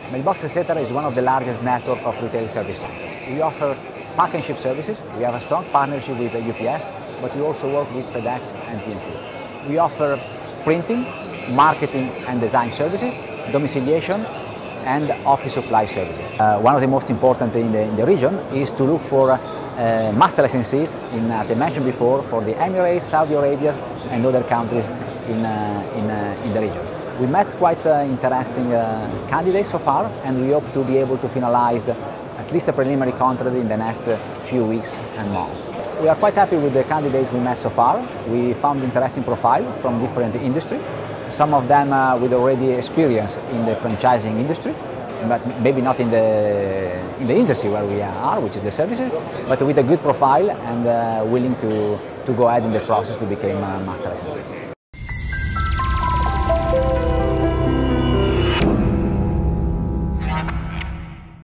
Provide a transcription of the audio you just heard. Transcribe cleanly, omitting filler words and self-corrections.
Mailbox Etc. is one of the largest network of retail service centers. We offer pack and ship services. We have a strong partnership with UPS, but we also work with FedEx and TNT. We offer printing, marketing and design services, domiciliation, and office supply services. One of the most important in the region is to look for master licensees, as I mentioned before, for the Emirates, Saudi Arabia, and other countries in the region. We met quite interesting candidates so far, and we hope to be able to finalize at least a preliminary contract in the next few weeks and months. We are quite happy with the candidates we met so far. We found interesting profiles from different industries. Some of them with already experience in the franchising industry, but maybe not in the industry where we are, which is the services, but with a good profile and willing to go ahead in the process to become a master licensee.